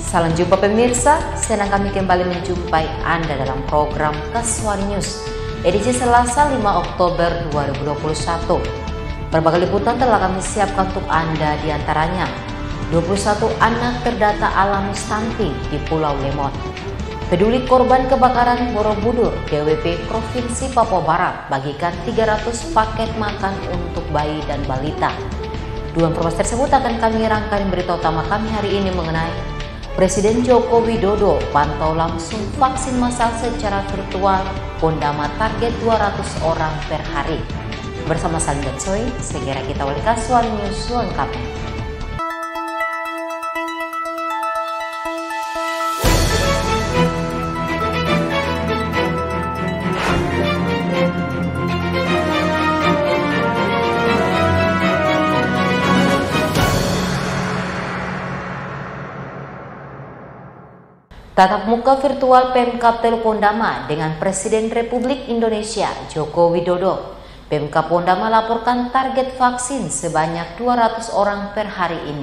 Salam jumpa pemirsa, senang kami kembali menjumpai Anda dalam program Kasuari News edisi Selasa 5 Oktober 2021. Berbagai liputan telah kami siapkan untuk Anda, diantaranya 21 anak terdata alami stunting di Pulau Lemon. Peduli korban kebakaran Borobudur, DWP Provinsi Papua Barat bagikan 300 paket makan untuk bayi dan balita. Dua informasi tersebut akan kami rangkai. Berita utama kami hari ini mengenai Presiden Joko Widodo pantau langsung vaksin massal secara virtual, Pondama target 200 orang per hari. Bersama Salim dan Soy, segera kita awali Kasuari News lengkapnya. Tatap muka virtual Pemkab Teluk Pondama dengan Presiden Republik Indonesia Joko Widodo. Pemkab Pondama laporkan target vaksin sebanyak 200 orang per hari ini.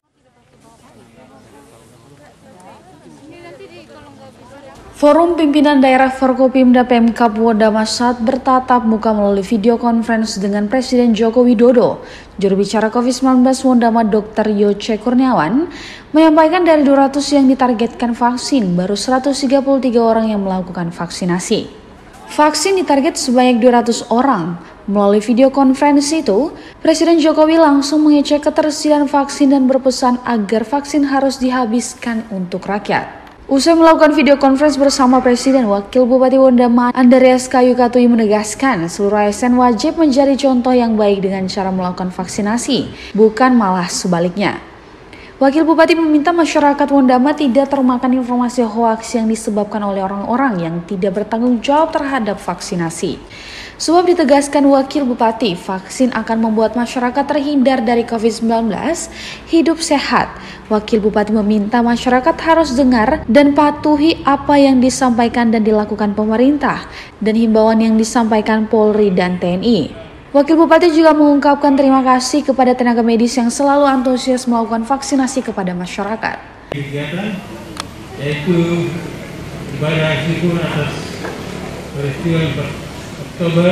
Forum Pimpinan Daerah Forkopimda Pemkab Pondama saat bertatap muka melalui video conference dengan Presiden Joko Widodo. Juru bicara COVID-19 Pondama Dr. Yoce Kurniawan menyampaikan dari 200 yang ditargetkan vaksin, baru 133 orang yang melakukan vaksinasi. Vaksin ditarget sebanyak 200 orang. Melalui video konferensi itu, Presiden Jokowi langsung mengecek ketersediaan vaksin dan berpesan agar vaksin harus dihabiskan untuk rakyat. Usai melakukan video conference bersama Presiden, Wakil Bupati Pondama Andreas Kayu Katui menegaskan seluruh ASN wajib menjadi contoh yang baik dengan cara melakukan vaksinasi, bukan malah sebaliknya. Wakil Bupati meminta masyarakat Pondama tidak termakan informasi hoaks yang disebabkan oleh orang-orang yang tidak bertanggung jawab terhadap vaksinasi. Sebab ditegaskan Wakil Bupati, vaksin akan membuat masyarakat terhindar dari COVID-19, hidup sehat. Wakil Bupati meminta masyarakat harus dengar dan patuhi apa yang disampaikan dan dilakukan pemerintah dan himbauan yang disampaikan Polri dan TNI. Wakil Bupati juga mengungkapkan terima kasih kepada tenaga medis yang selalu antusias melakukan vaksinasi kepada masyarakat. Kegiatan yaitu ibadah syukur atas peristiwa 4 Oktober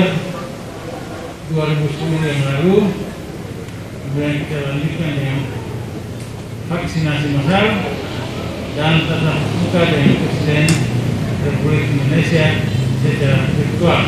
2010 yang lalu. Kemudian kita lanjutkan dengan vaksinasi massal dan tatap muka dengan Presiden Republik Indonesia secara virtual.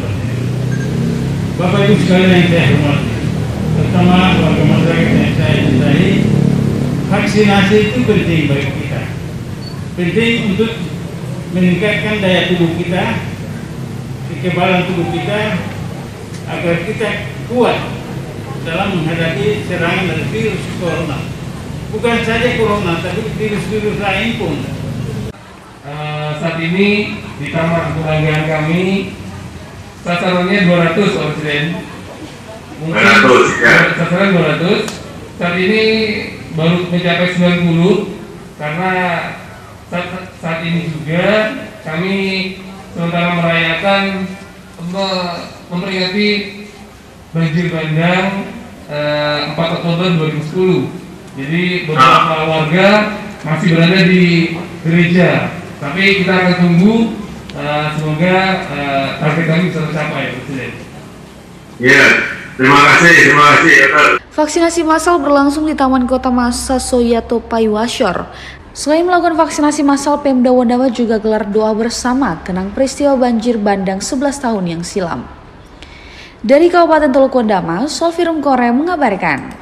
Bapak Ibu sekalian yang saya hormati, terutama warga masyarakat yang saya cintai, vaksinasi itu penting bagi kita. Penting untuk meningkatkan daya tubuh kita, kekebalan tubuh kita, agar kita kuat dalam menghadapi serangan dari virus corona. Bukan saja corona, tapi virus-virus lain pun. Saat ini di kamar kebanggaan kami sasarannya 200 Presiden. Mungkin 200 ya. Sasaran 200. Saat ini baru mencapai 90 karena saat ini juga kami sementara merayakan memperingati banjir bandang 4 Oktober 2010. Jadi beberapa warga masih berada di gereja. Tapi kita akan tunggu. Semoga target kami bisa tercapai, Presiden. Ya, terima kasih. Vaksinasi massal berlangsung di Taman Kota Masa Soyato Paiwashor. Selain melakukan vaksinasi massal, Pemda Pondama juga gelar doa bersama kenang peristiwa banjir bandang 11 tahun yang silam. Dari Kabupaten Teluk Pondama, Solvirum Kore mengabarkan.